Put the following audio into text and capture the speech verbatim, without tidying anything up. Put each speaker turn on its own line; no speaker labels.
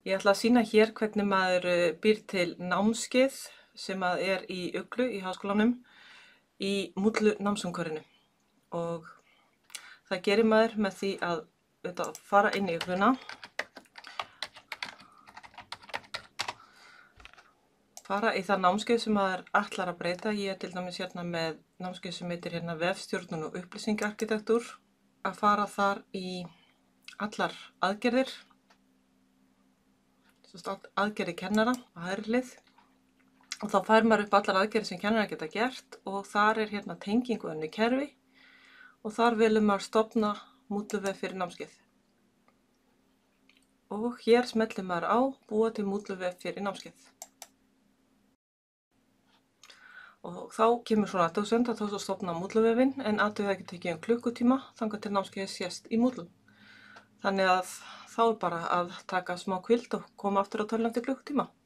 Ég ætla að sýna hér hvernig maður býr til námskeið sem að er í Uglu í Háskólanum í Moodle námsumhverfinu. Og það gerir maður með því að, að fara inn í Ugluna, fara í það námskeið sem maður ætlar að breyta. Ég er til dæmis hérna með námskeið sem heitir hérna vefstjórnun og upplýsingaarkitektúr. Að fara þar í allar aðgerðir, aðgerðir kennara á hægri hlið, og þá fær maður upp allar aðgerðir sem kennarar geta gert og þar er hérna tengingu önnur kerfi og þar velur maður stofna Moodle-vef fyrir námskeið. Og hér smellir maður á búa til Moodle-vef fyrir námskeið. Og þá kemur svona athugasemd að þá svo stofna Moodle-vefinn en athuga það getur tekið um klukkutíma þangað til námskeiðið sést í Moodle. Þannig að þá er bara að taka smá hvíld og koma aftur á töluna eftir klukkutíma.